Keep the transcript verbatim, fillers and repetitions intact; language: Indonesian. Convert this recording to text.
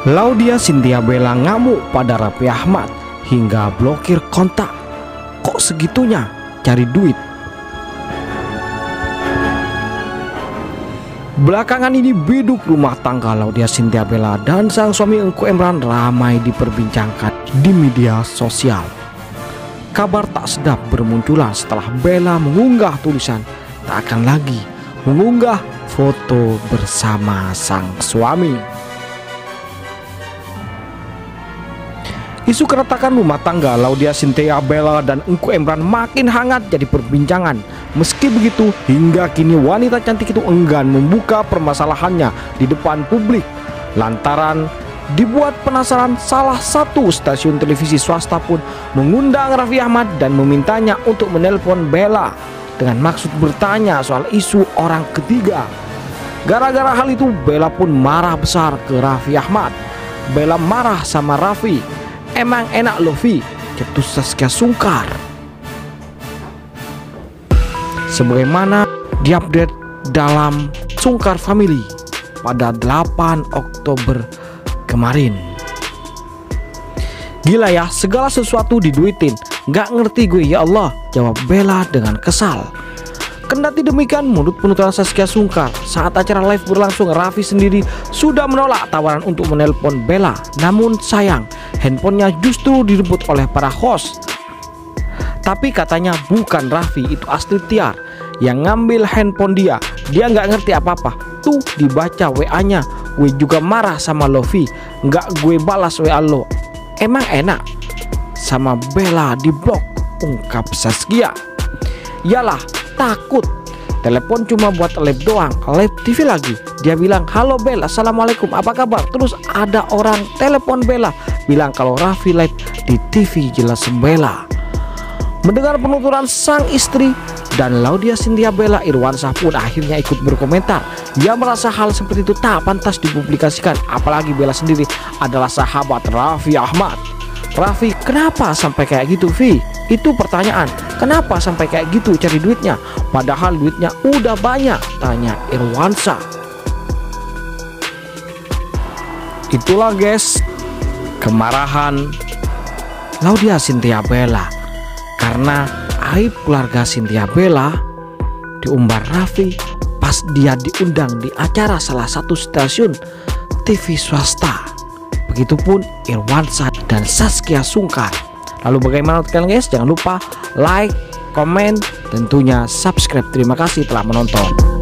Laudia Cynthia Bella ngamuk pada Raffi Ahmad hingga blokir kontak. Kok segitunya cari duit? Belakangan ini biduk rumah tangga Laudia Cynthia Bella dan sang suami Engku Emran ramai diperbincangkan di media sosial. Kabar tak sedap bermunculan setelah Bella mengunggah tulisan tak akan lagi mengunggah foto bersama sang suami. Isu keretakan rumah tangga Laudia Cynthia Bella dan Engku Emran makin hangat jadi perbincangan. Meski begitu, hingga kini wanita cantik itu enggan membuka permasalahannya di depan publik lantaran dibuat penasaran. Salah satu stasiun televisi swasta pun mengundang Raffi Ahmad dan memintanya untuk menelpon Bella dengan maksud bertanya soal isu orang ketiga. Gara-gara hal itu Bella pun marah besar ke Raffi Ahmad. Bella marah sama Raffi. "Emang enak loh Vi," cetus Saskia Sungkar. Sebagaimana diupdate dalam Sungkar Family pada delapan Oktober kemarin. "Gila ya, segala sesuatu diduitin. Gak ngerti gue ya Allah," jawab Bella dengan kesal. Kendati demikian, menurut penuturan Saskia Sungkar, saat acara live berlangsung, Raffi sendiri sudah menolak tawaran untuk menelpon Bella. Namun sayang, handphonenya justru direbut oleh para host. Tapi katanya bukan Raffi, itu Astrid Tiar yang ngambil handphone dia. Dia nggak ngerti apa-apa. Tuh dibaca W A-nya, "Gue juga marah sama Lovi, nggak gue balas W A lo. Emang enak sama Bella di blok," ungkap Saskia. "Yalah, takut. Telepon cuma buat live doang, live T V lagi." Dia bilang, "Halo Bel, assalamualaikum, apa kabar?" Terus ada orang telepon Bella bilang kalau Raffi live di T V, jelas Bella. Mendengar penuturan sang istri dan Laudia Cynthia Bella, Irwansyah pun akhirnya ikut berkomentar. Ia merasa hal seperti itu tak pantas dipublikasikan, apalagi Bella sendiri adalah sahabat Raffi Ahmad. "Raffi, kenapa sampai kayak gitu Vi?" Itu pertanyaan, kenapa sampai kayak gitu cari duitnya, padahal duitnya udah banyak, tanya Irwansyah. Itulah guys, kemarahan Laudia Cynthia Bella karena aib keluarga Cynthia Bella diumbar Raffi pas dia diundang di acara salah satu stasiun T V swasta. Begitupun Irwansyah dan Saskia Sungkar. Lalu bagaimana menurut kalian guys? Jangan lupa like, komen, tentunya subscribe. Terima kasih telah menonton.